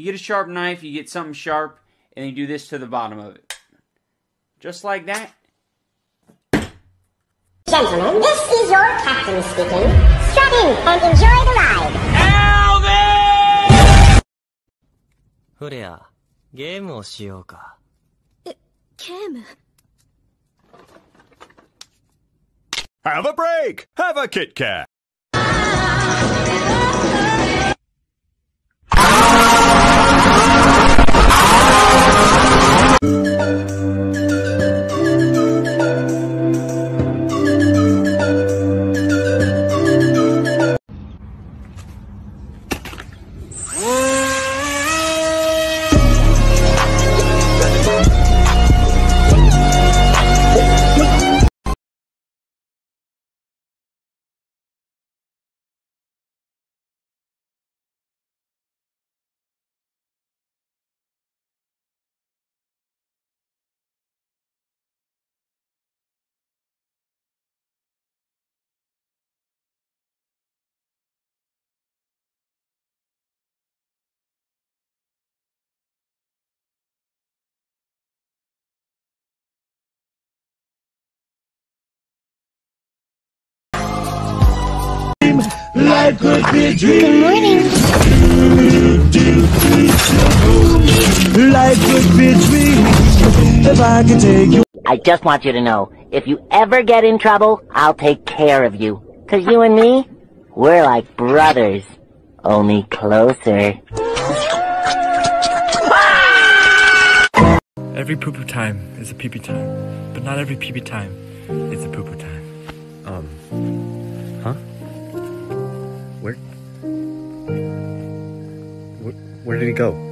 You get a sharp knife, you get something sharp, and you do this to the bottom of it. Just like that. Gentlemen, this is your captain speaking. Strap in and enjoy the ride. Elvis! フレア、ゲームをしようか。 ゲーム? Have a break! Have a Kit Kat! Life could be a dream. Good morning. Life could be a dream if I could take you. I just want you to know, if you ever get in trouble, I'll take care of you. 'Cause you and me, we're like brothers, only closer. Every poo-poo time is a pee-pee time, but not every pee-pee time is a poo-poo time. Huh? Where did he go?